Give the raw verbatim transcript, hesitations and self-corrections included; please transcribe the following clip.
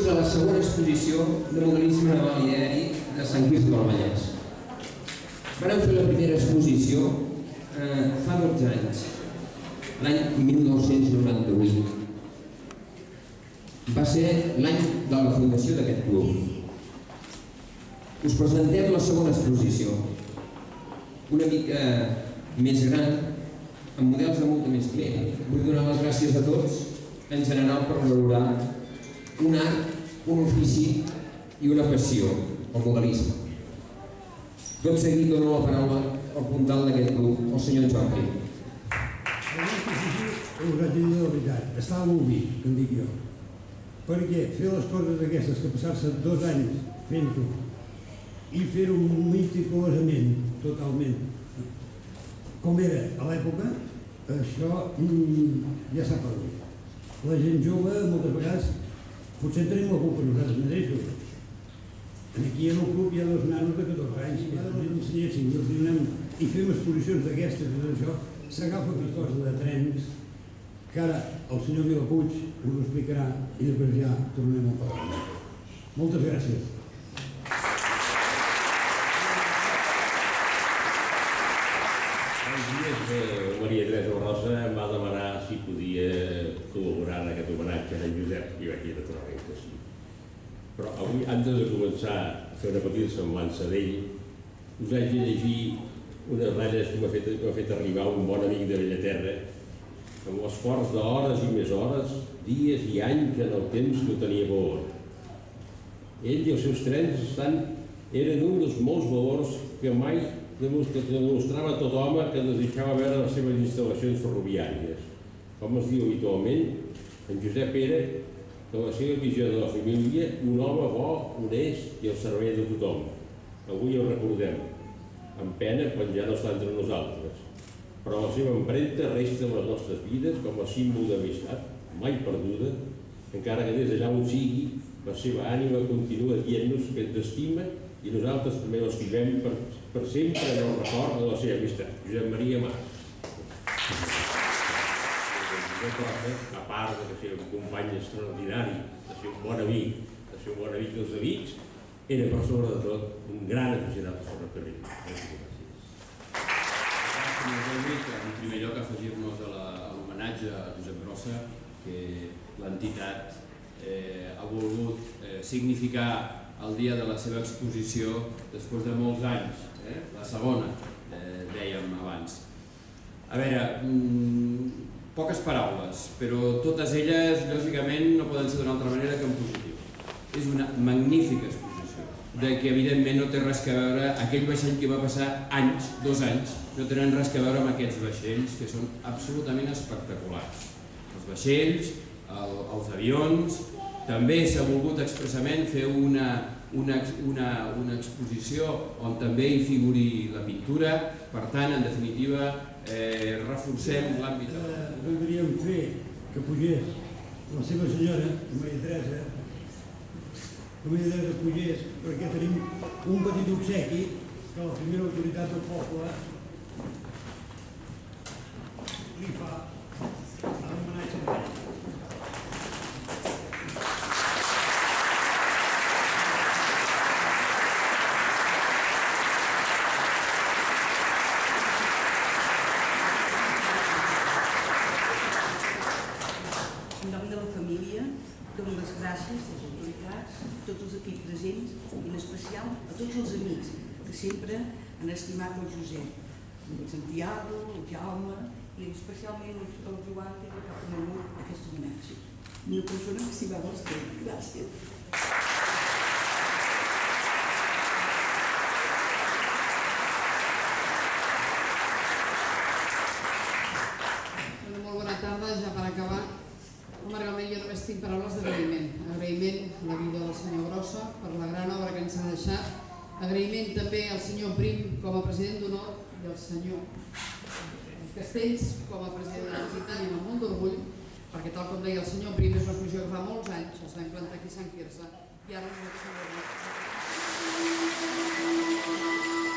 a la segona exposició de modelisme naval i aeri de Sant Quirze del Vallès. Vam fer la primera exposició fa dotze anys, l'any mil nou-cents noranta-vuit. Va ser l'any de la fundació d'aquest club. Us presentem la segona exposició, una mica més gran, amb models de molta més client. Vull donar les gràcies a tots, en general, per valorar un art, un ofici i una passió, el modelisme. Tot seguit dono la paraula al puntal d'aquest club, el senyor Joan Prim. Us vaig dir la veritat, estava molt bé, que em dic jo. Perquè fer les coses aquestes, que passar-se dos anys fent-ho i fer-ho meticulosament, totalment, com era a l'època, això ja s'ha perdut. La gent jove, moltes vegades, potser en tenim la culpa nosaltres mateixos. Aquí en el club hi ha dos nanos de catorze anys, que ens ensenyessin i els donem i fem exposicions d'aquestes i tot això, s'agafa una cosa de trens, que ara el senyor Vilapuig us ho explicarà i després ja tornem a parlar. Moltes gràcies. Maria Teresa Rosa em va demanar si podia col·laborar en aquest homenatge a en Josep i vaig dir naturalment que sí. Però avui, antes de començar a fer una petita semblança d'ell, us haig de llegir unes ratlles que m'ha fet, fet arribar un bon amic de Bellaterra, amb l'esforç d'hores i més hores, dies i anys en el temps que ho tenia valor. Ell i els seus trens estan, eren un dels molts valors que mai que demostrava tot home que desitjava veure les seves instal·lacions ferroviàries. Com es diu habitualment, en Josep era, que la seva visió de la família, un home bo, honest i al servei de tothom. Avui el recordem, amb pena quan ja no està entre nosaltres. Però la seva empremta resta en les nostres vides com a símbol d'amistat, mai perduda, encara que des d'allà on sigui, la seva ànima continua dient-nos que ens estima i nosaltres també l'estimem per, per sempre en el record de la seva amistat. Josep Maria Mas. Josep Rosa, a part de ser un company extraordinari, de ser un bon amic, de ser un bon amic dels amics, era per sobre de tot un gran aficionat al ferrocarril. En primer lloc, afegir-nos a l'homenatge a Josep Rosa, que l'entitat ha volgut significar el dia de la seva exposició després de molts anys, la segona, dèiem abans. A veure, poques paraules, però totes elles, lògicament, no poden ser d'una altra manera que en positiu. És una magnífica exposició, de que evidentment no té res a veure, aquell vaixell que va passar anys, dos anys, no tenen res a veure amb aquests vaixells que són absolutament espectaculars. Els vaixells, els avions. També s'ha volgut expressament fer una, una, una, una exposició on també hi figuri la pintura. Per tant, en definitiva, eh, reforcem l'àmbit. Voldríem fer que pugés la seva senyora, Maria Teresa, que Maria Teresa pugés, perquè tenim un petit obsequi que la primera autoritat del poble li fa a l'homenatge a ell. Gràcies als autoritats, a tots els equips presents i en especial a tots els amics que sempre han estimat el Josep, el Santiago, el Jaume i especialment el Joan que ha conegut aquest homenatge. Una persona que s'hi va vostre. Gràcies. Molt bona tarda, ja per acabar. Home, realment jo només tinc paraules d'agraïment. Agraïment a la vida del senyor Grossa per la gran obra que ens ha deixat. Agraïment també al senyor Prim com a president d'honor i al senyor Castells com a president de l'entitat i amb molt d'orgull, perquè tal com deia el senyor Prim és una exposició que fa molts anys es va implantar aquí a Sant Quirze i ara nosaltres